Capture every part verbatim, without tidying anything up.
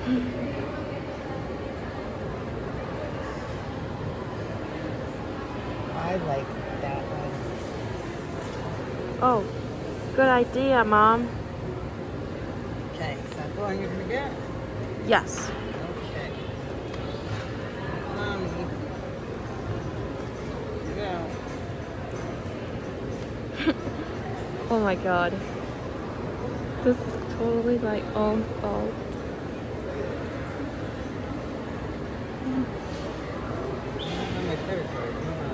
I like that one. Oh, good idea, Mom. Okay, is that the one you're gonna get? Yes. Okay. Mommy. Here you go. Oh my god. This is totally my own fault. My credit card. Come on.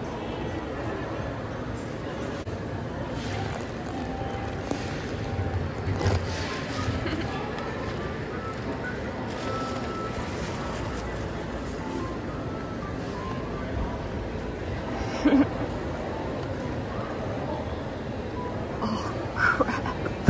Oh crap.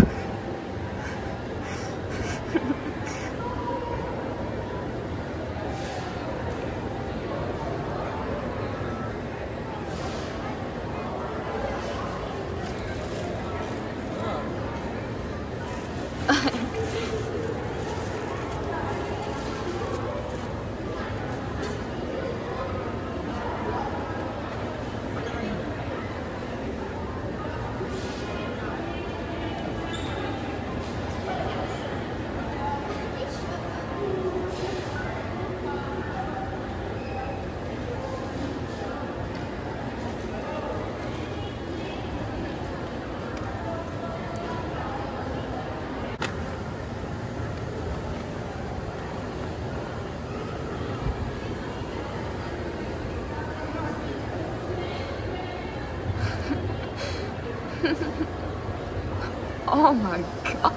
Oh my god.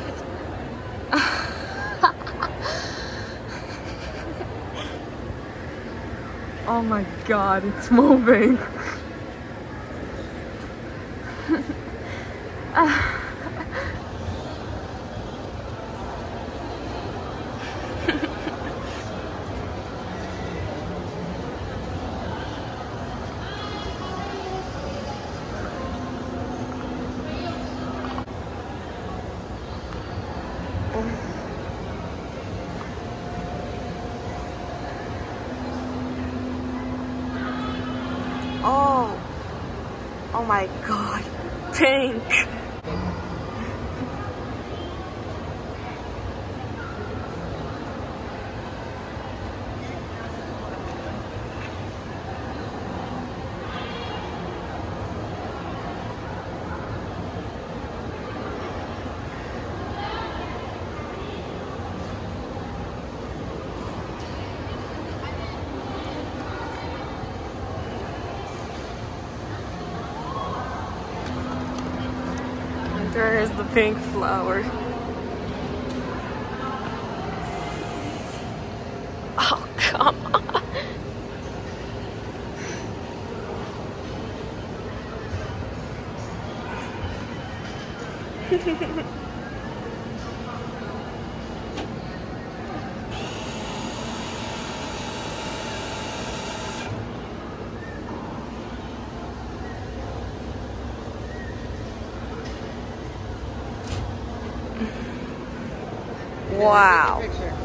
Oh my god, it's moving. Oh, oh my god, pink. There is the pink flower. Oh, come on. Wow.